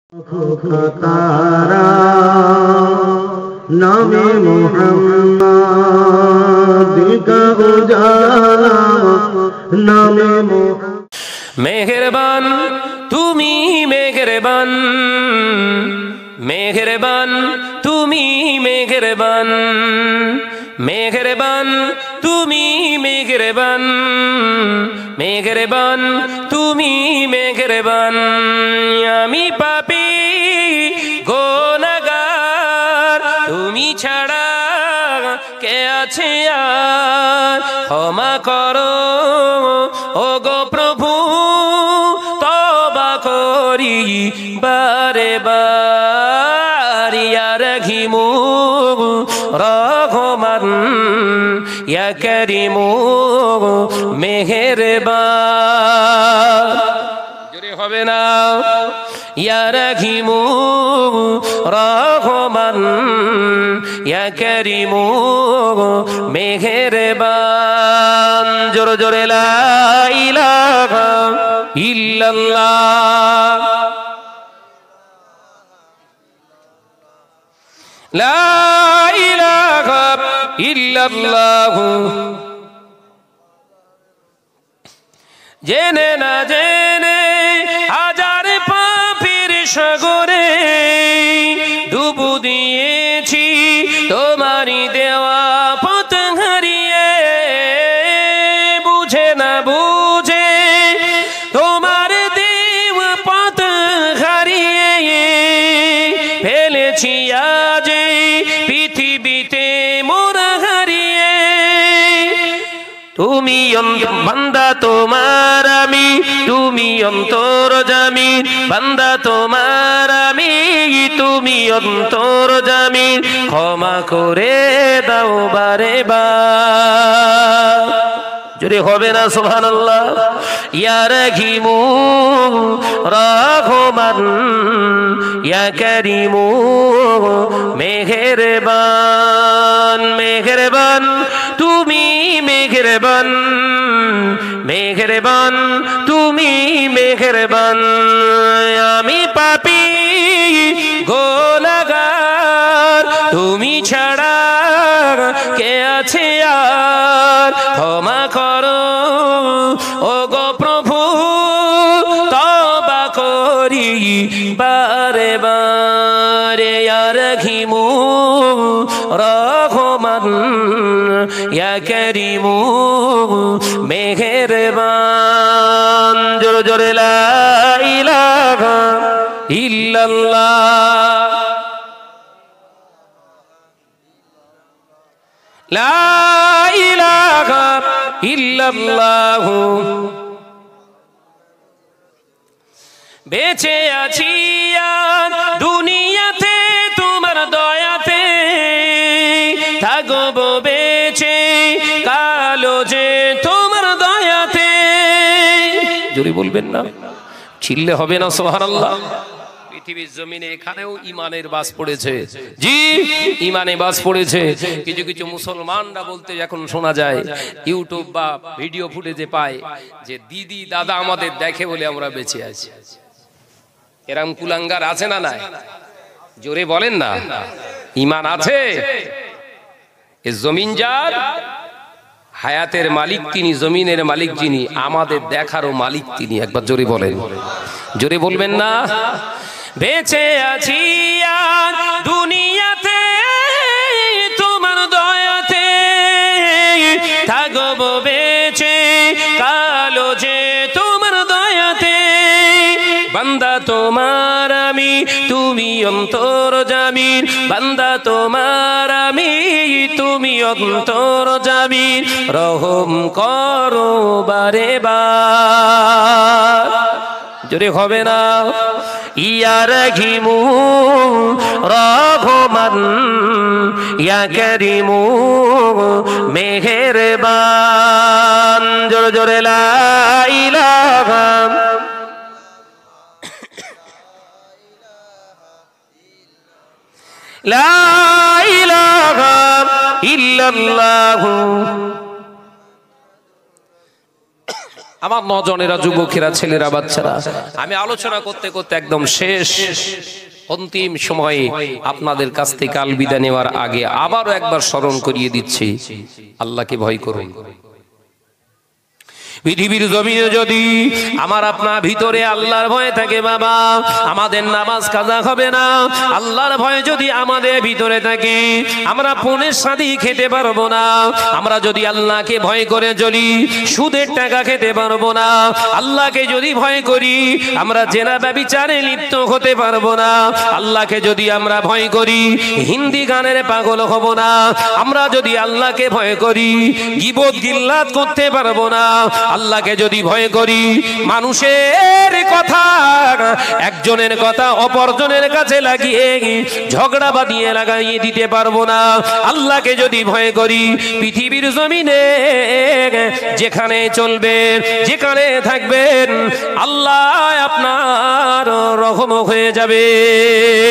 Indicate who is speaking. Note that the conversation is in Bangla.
Speaker 1: तारा नामे मोहम्मद का उजाला नामे
Speaker 2: मेहरबान तुमी मेहरबान मेहरबान तुमी मेहरबान मेहरबान तुमी मेहरबान मेहरबान तुमी मेहरबान आमी पापी गुनाहगार तुमी छाड़ा के आछे आर क्षमा करो ओगो प्रभु तौबा करी बारे बार या रहीमु रहमान या करीमु मेहरबान जोरे होबे ना या रहीमु रहमान या करीमु मेहरबान जोरे जोरे ला इलाहा इल्लल्लाह ला इलाहा इल्लल्लाह जेने ना जेने हाजार पापीर सागरे डुबो दिएছি তোমারি দেওয়া পথ হারিয়ে বুঝে না বুঝে তোমার দেওয়া পথ হারিয়ে ফেলেছি আজ পৃথিবীতে মোরা হারিয়ে তুমি বান্দা তোমার আমি তুমি অন্তর্যামী বান্দা তোমার আমি তুমি অন্তর্যামী ক্ষমা করে দাও বারে বার জোরে হবে না সুবহানাল্লাহ ইয়া রহিমু রহমান ইয়া করিমু মেহেরবান মেহেরবান তুমি মেহেরবান মেহেরবান তুমি মেহেরবান আমি পাপী গুনাহগার তুমি ছাড়া কে আছে আর ক্ষমা করো ওগো প্রভু তওবা করি বারে বারে ইয়া রহিমু রহমান ইয়া করিমু মেহেরবান জোরে জোরে লা ইলাহা ইল্লাল্লাহ লা ইলাহা ইল্লাল্লাহ বেঁচে আছি আর দুনিয়াতে তোমার দয়াতে থাকবো বেঁচে কালো যে তোমার দয়াতে জোরে বলবেন না চিল্লে হবে না সুবহানাল্লাহ পৃথিবীর জমিনে এখানেও ঈমানের বাস পড়েছে জি ঈমানে বাস পড়েছে কিছু কিছু মুসলমানরা বলতে এখন শোনা যায় ইউটিউব বা ভিডিও ফুটেজে পায় যে দিদি দাদা আমাদের দেখে বলে আমরা বেঁচে আছি এরকম কুলাঙ্গার আছে না নাই জোরে বলেন না ঈমান আছে এই জমিন যার হায়াতের মালিক তিনি জমিনের মালিক যিনি আমাদের দেখারও মালিক তিনি একবার জোরে বলেন জোরে বলবেন না বেঁচে আছি আর দুনিয়াতে তোমার দয়াতে থাকবো বেঁচে কালো যে তোমার দয়াতে বান্দা তোমার আমি তুমি অন্তর্যামী বান্দা তোমার আমি তুমি অন্তর্যামী রহম করো বারে বার জোরে হবে না ইয়া রহিমু রহমান ইয়া করিমু মেহেরবান জোরে জোরে লা ইলাহা লা ইলাহা ইল্লাল্লাহ আমার নজনেরা, যুবকেরা, ছেলেরা, বাচ্চারা, আমি আলোচনা করতে করতে একদম শেষ অন্তিম সময়ে আপনাদের কাছ থেকে কাল বিদায় নেওয়ার আগে আবারও একবার স্মরণ করিয়ে দিচ্ছি, আল্লাহকে ভয় করুন। পৃথিবীর জমিনে যদি আমার আপনার ভিতরে আল্লাহর ভয় থাকে বাবা, আমাদের নামাজ কাজা হবে না। আল্লাহর ভয় যদি আমাদের ভিতরে থাকে, আমরা পনের শাদি খেতে পারবো না। আমরা যদি আল্লাহকে ভয় করে চলি, সুদের টাকা খেতে পারবো না। আল্লাহকে যদি ভয় করি, আমরা জেনা ব্যভিচারে লিপ্ত হতে পারবো না। আল্লাহকে যদি আমরা ভয় করি, হিন্দি গানের পাগল হব না। আমরা যদি আল্লাহকে ভয় করি, গীবত গিল্লাত করতে পারবো না। আল্লাহকে যদি ভয় করি, মানুষের কথা, একজনের কথা অপরজনের কাছে লাগিয়ে ঝগড়া বাঁধিয়ে লাগাইয়ে দিতে পারবো না। আল্লাহকে যদি ভয় করি, পৃথিবীর জমিনে যেখানে চলবেন, যেখানে থাকবেন, আল্লাহ আপনার রহম হয়ে যাবে।